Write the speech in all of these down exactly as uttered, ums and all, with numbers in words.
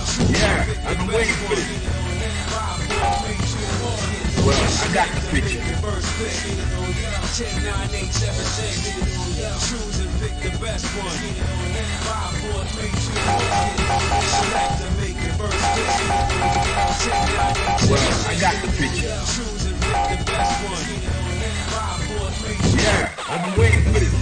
Yeah, I've been waiting for this. Well, I got the picture. ten, nine, eight, seven, six. Choose and pick the best one. five, four, three, two, one. Select and make the first pick. ten, nine, eight, seven, six. Well, I got the picture. Choose and pick the best one. five, four, three, two, one. Yeah, I've been waiting for this.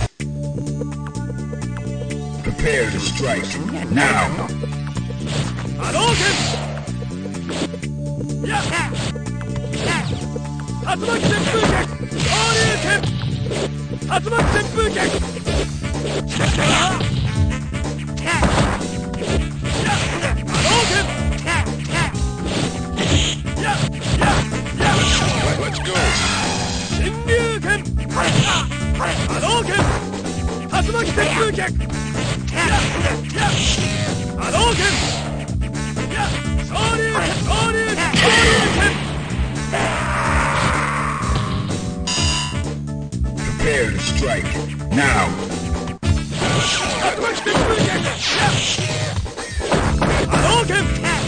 Prepare to strike. Now. Hadouken! Yeah! 竜巻旋風脚昇竜拳竜巻旋風脚波動拳ややや Let's go 神竜拳波動拳竜巻旋風脚やや波動拳や昇竜昇竜昇竜拳Prepare to strike. Now. Hadouken! Hadouken!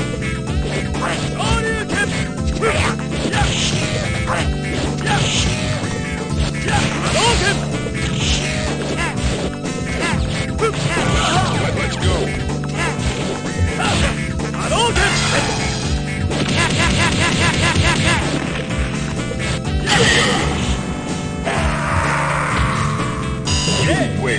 Let's go. Hadouken! You win.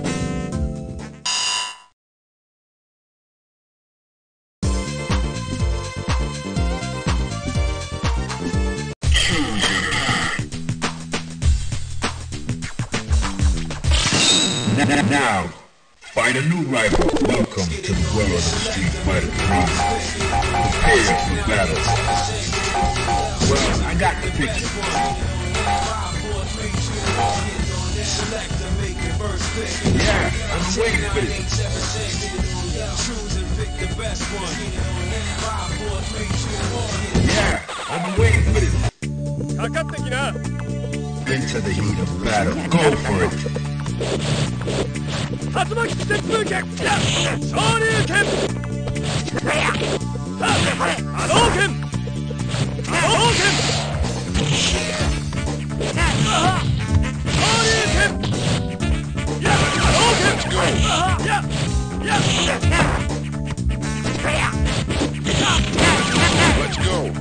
Now, find a new rival. Welcome to the world of Street Fighter three. Prepare for battle. Well, I got the picture. Select and make the first pick. Yeah, I'm waiting for this. Choose and pick the best one. five, four, three, two, one. Yeah, I'm waiting for this. Into the heat of battle. Go for it. Hadouken! Shoryuken! Hadouken! Hadouken! Let's go. Yeah. Yeah. Let's go.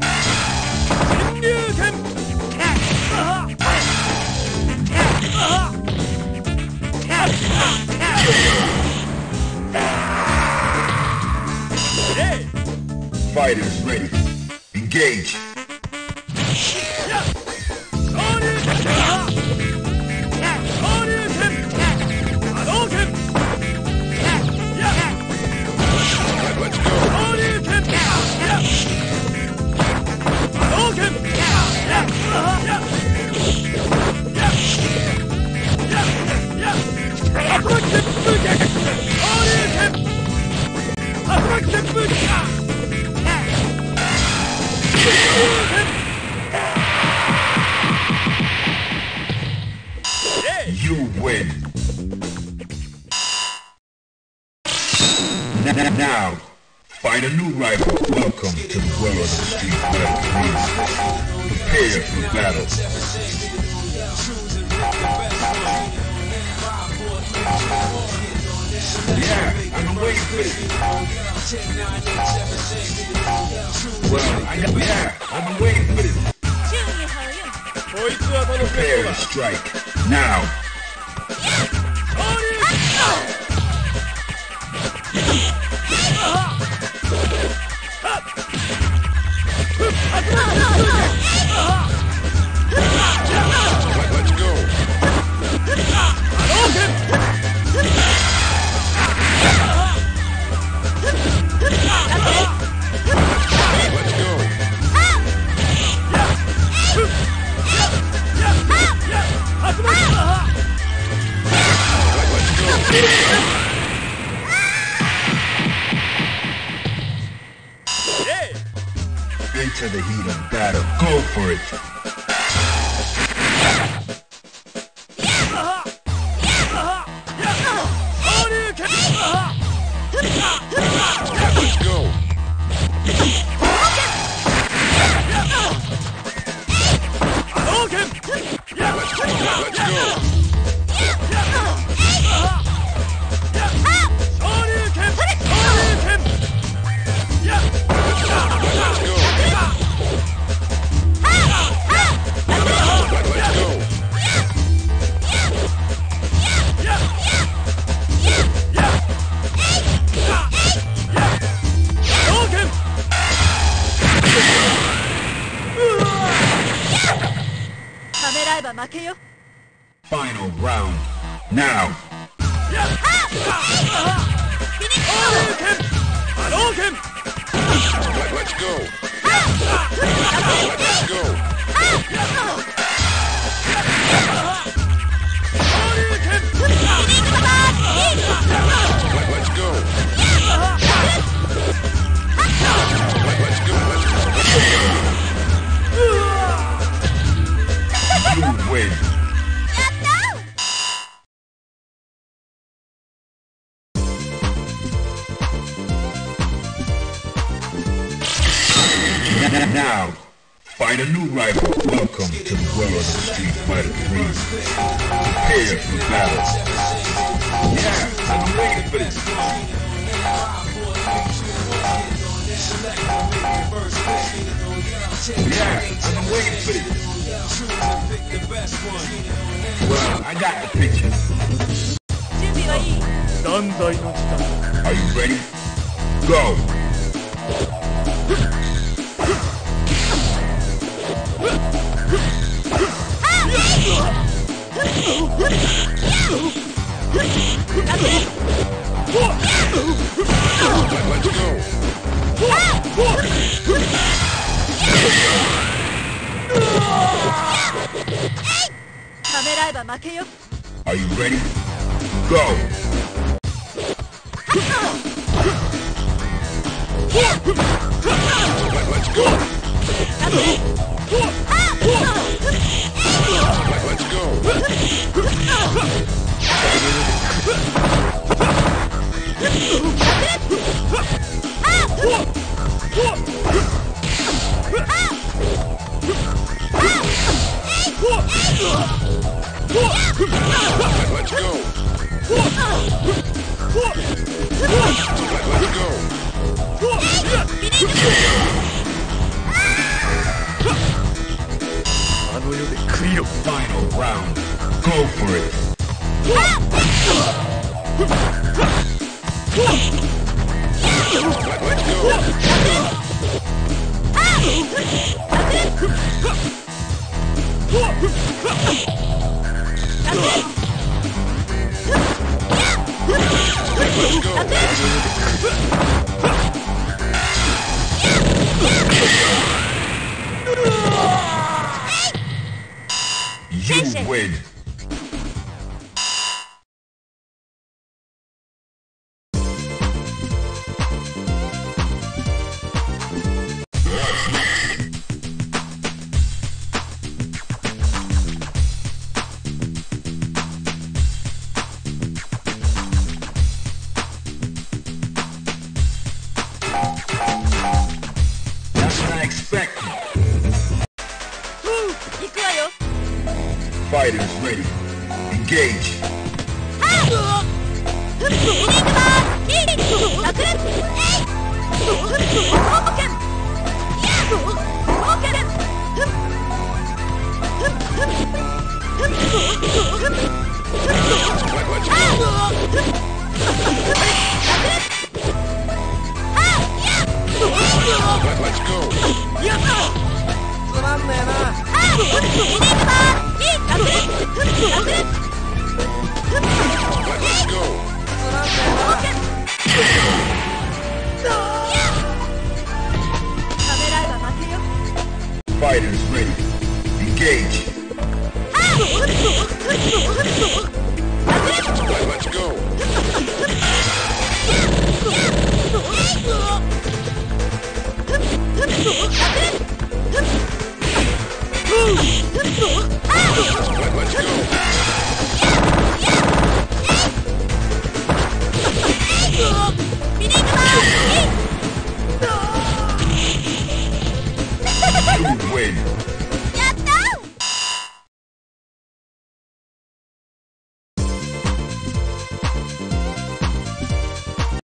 Fighters ready. Engage. Yeah. Let's go. You win. Now, find a new rival. Welcome to the world of Street Fighter three. Prepare for battle. Yeah, I've been waiting for this. Well, I got, yeah, I've been waiting for this. Prepare to strike. Now. Let's go. Let's go. Into the heat of battle. Go for it. Let's go. ば負けよ。 Final round. Now. Let's go. Let's go. Let's go. Let's go. You win. Now, find a new rival. Welcome to the world of Street Fighter three. Prepare for battle. Yeah, I've been waiting for this. Yeah, I've been waiting for this. Well, I got the picture. 準備はいい。 Are you ready? Go! Let's go. ためらえば負けよ。 Are you ready? Go! Let's go. Let's go. Let's go. Let's go. Final round. Go for it. Let's go. Let's go. You win. That's what I expected. 行くわよ。 Fighters ready. Engage. Let's go. Let's go. Fighters ready. Engage. Let's go. Let's go. You win.